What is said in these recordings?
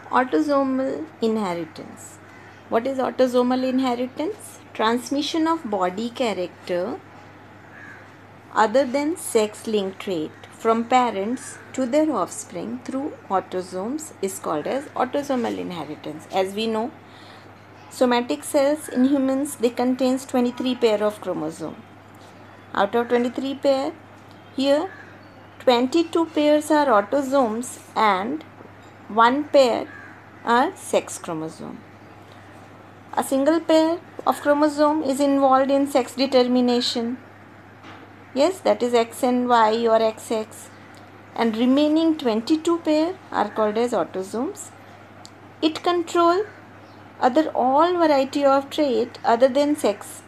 Autosomal inheritance. What is autosomal inheritance? Transmission of body character other than sex-linked trait from parents to their offspring through autosomes is called as autosomal inheritance. As we know, somatic cells in humans, they contains 23 pair of chromosomes. Out of 23 pair, here 22 pairs are autosomes and 1 pair are sex chromosome. A single pair of chromosome is involved in sex determination. Yes, that is X and Y or XX. And remaining 22 pair are called as autosomes. It control all variety of trait other than sex.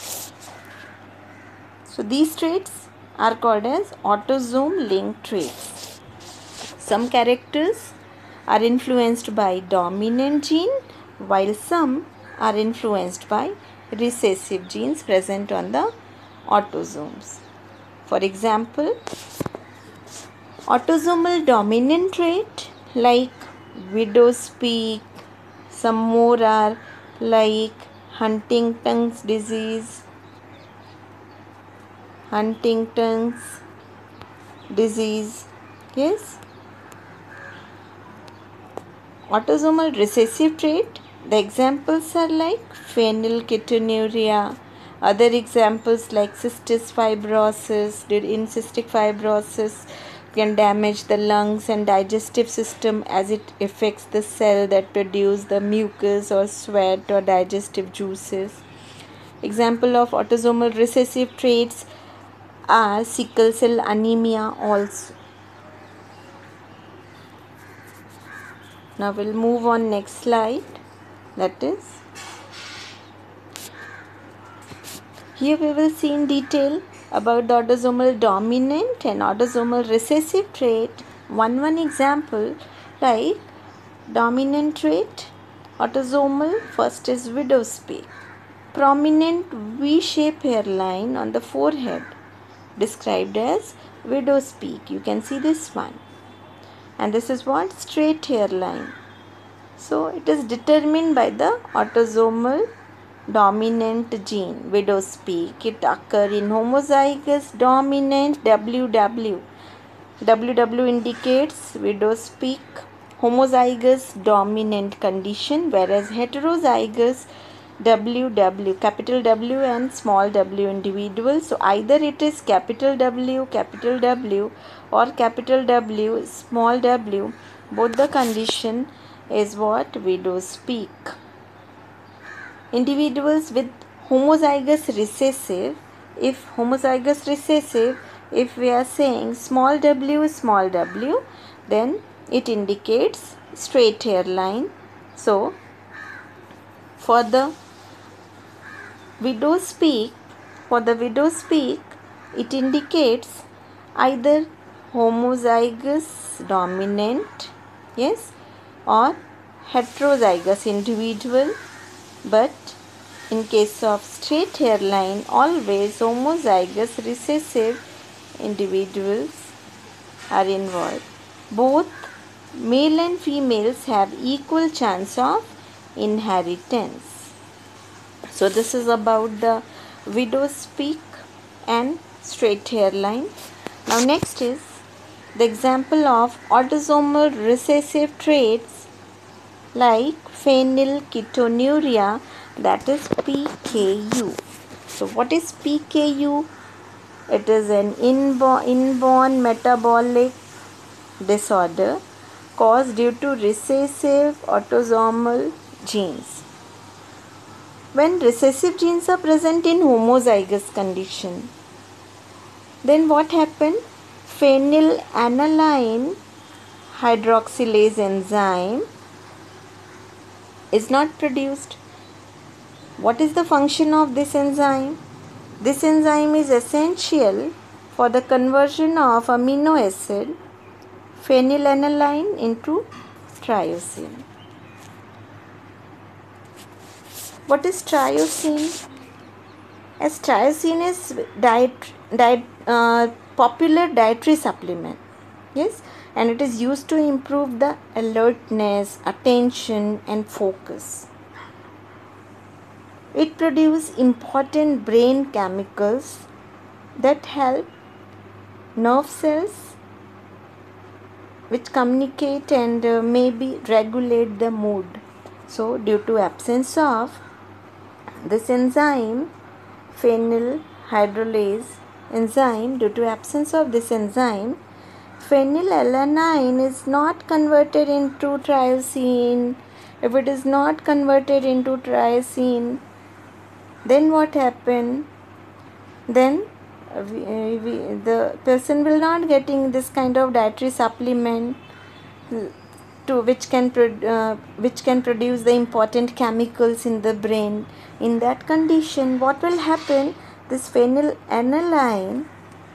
So these traits are called as autosome linked traits. Some characters are influenced by dominant gene while some are influenced by recessive genes present on the autosomes. For example, autosomal dominant trait like widow's peak, some more are like Huntington's disease, yes. Autosomal recessive trait, the examples are like phenylketonuria. Other examples like cystic fibrosis. In cystic fibrosis can damage the lungs and digestive system as it affects the cell that produce the mucus or sweat or digestive juices. Example of autosomal recessive traits are sickle cell anemia also. Now we'll move on next slide. That is, here we will see in detail about the autosomal dominant and autosomal recessive trait. One example like dominant trait, autosomal, first is widow's peak. Prominent V-shaped hairline on the forehead described as widow's peak. You can see this one. And this is what? Straight hairline. So it is determined by the autosomal dominant gene, widow's peak. It occurs in homozygous dominant WW. WW indicates widow's peak, homozygous dominant condition, whereas heterozygous WW, capital W and small w individual. So either it is capital W, or capital W, small w. Both the condition is what? Widow's peak. Individuals with homozygous recessive, if we are saying small w, then it indicates straight hairline. So for the widow's peak, it indicates either homozygous dominant, yes, or heterozygous individual. But in case of straight hairline, always homozygous recessive individuals are involved. Both male and females have equal chance of inheritance. So this is about the widow's peak and straight hairline. Now next is the example of autosomal recessive traits like phenylketonuria, that is PKU. So what is PKU? It is an inborn metabolic disorder caused due to recessive autosomal genes. When recessive genes are present in homozygous condition, then what happened? Phenylaniline hydroxylase enzyme is not produced. What is the function of this enzyme? This enzyme is essential for the conversion of amino acid phenylaniline into tyrosine. What is tyrosine? As tyrosine is popular dietary supplement. Yes, and it is used to improve the alertness, attention, and focus. It produces important brain chemicals that help nerve cells which communicate and maybe regulate the mood. So due to absence of this enzyme, phenylhydrolase enzyme, due to absence of this enzyme, phenylalanine is not converted into tyrosine. If it is not converted into tyrosine, then what happen? Then the person will not getting this kind of dietary supplement to which can produce the important chemicals in the brain. In that condition, what will happen? This phenylalanine,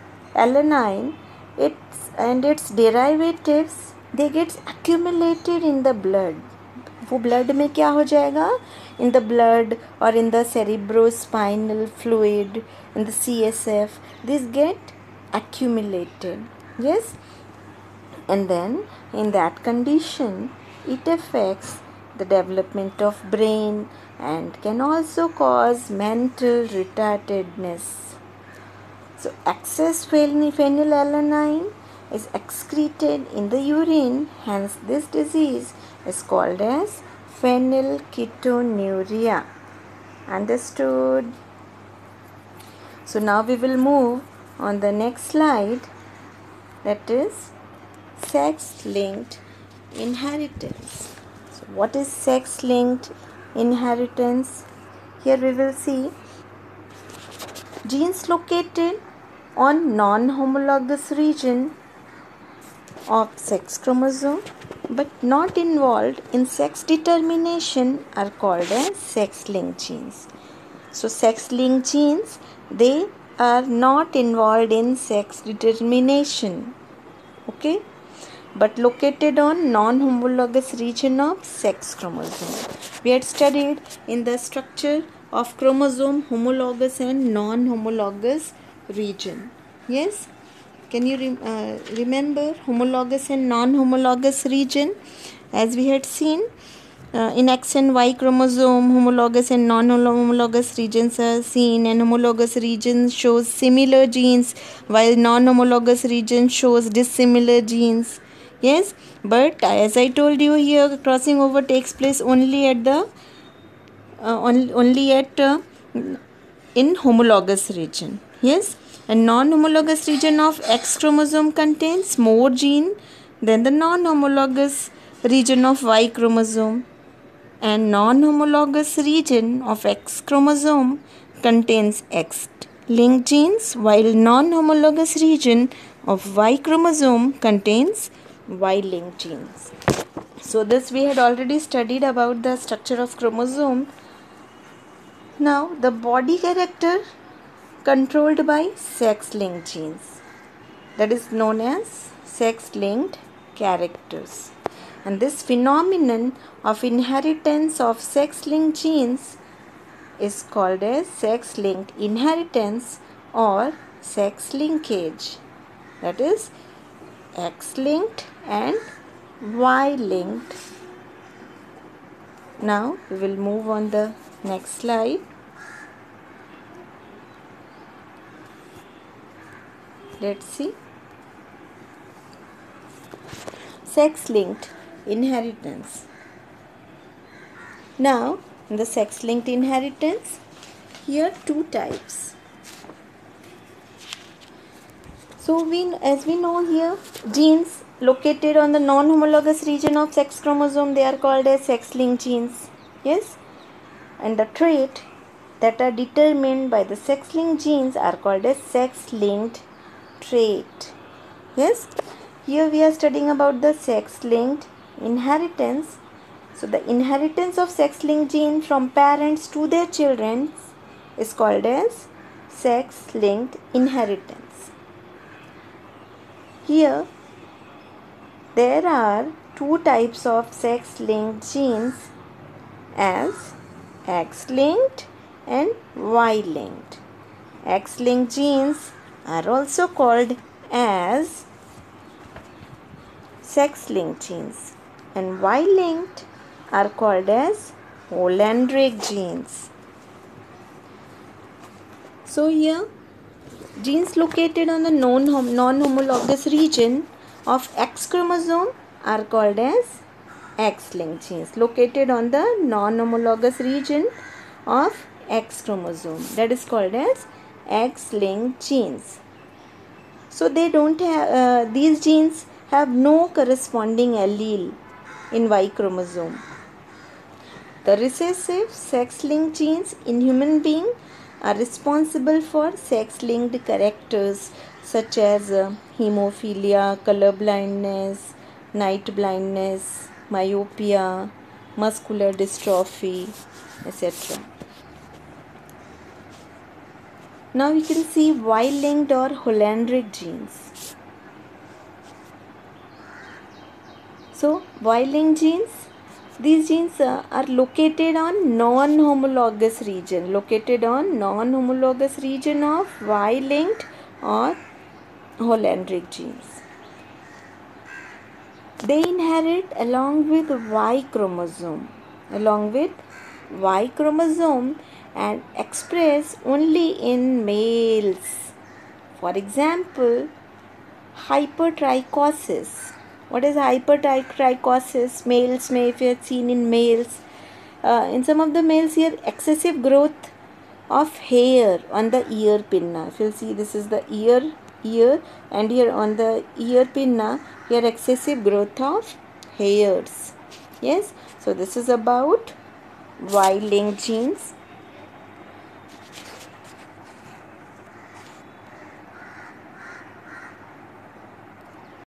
its derivatives, they get accumulated in the blood. वो blood में क्या हो जाएगा? In the blood or in the cerebrospinal fluid, in the CSF, these get accumulated. Yes, and then in that condition, it affects the development of brain and can also cause mental retardedness. So excess phenylalanine is excreted in the urine, hence this disease is called as phenylketonuria. Understood? So now we will move on the next slide, that is sex-linked inheritance. So what is sex-linked inheritance? Here we will see genes located on non-homologous region of sex chromosome but not involved in sex determination are called as sex-linked genes. So sex-linked genes, they are not involved in sex determination, okay, but located on non-homologous region of sex chromosome. We had studied in the structure of chromosome homologous and non-homologous region. Yes, can you remember homologous and non-homologous region? As we had seen, in X and Y chromosome, homologous and non-homologous regions are seen, and homologous region shows similar genes while non-homologous region shows dissimilar genes. Yes, but as I told you, here crossing over takes place only at the in homologous region. Yes, and non-homologous region of X chromosome contains more gene than the non-homologous region of Y chromosome, and non-homologous region of X chromosome contains X-linked genes, while non-homologous region of Y chromosome contains Y-linked genes. So this we had already studied about the structure of chromosome. Now the body character controlled by sex-linked genes, that is known as sex-linked characters. And this phenomenon of inheritance of sex-linked genes is called as sex-linked inheritance or sex linkage, that is X-linked and Y-linked. Now we will move on the next slide. Let's see. Sex-linked inheritance. Now, in the sex-linked inheritance, here two types. So, as we know here, genes located on the non-homologous region of sex chromosome, they are called as sex-linked genes. Yes, and the trait that are determined by the sex-linked genes are called as sex-linked trait. Yes, here we are studying about the sex-linked inheritance. So the inheritance of sex-linked gene from parents to their children is called as sex-linked inheritance. Here there are two types of sex-linked genes as X-linked and Y-linked. X-linked genes are also called as sex-linked genes, and Y-linked are called as Holendrick genes. So here, genes located on the non-homologous region of X chromosome are called as X-linked genes, located on the non-homologous region of X chromosome, that is called as X-linked genes. So they don't have these genes have no corresponding allele in Y chromosome. The recessive sex-linked genes in human being are responsible for sex-linked characters such as hemophilia, color blindness, night blindness, myopia, muscular dystrophy, etc. Now we can see Y-linked or Holendrick genes. So Y-linked genes, these genes are located on non-homologous region, of Y-linked or Holendrick genes. They inherit along with Y chromosome, and express only in males. For example, hypertrichosis. What is hypertrichosis? Males may, if you have seen in males, in some of the males here, excessive growth of hair on the ear pinna. If you see, this is the ear, and here on the ear pinna, here excessive growth of hairs. Yes, so this is about Y-linked genes.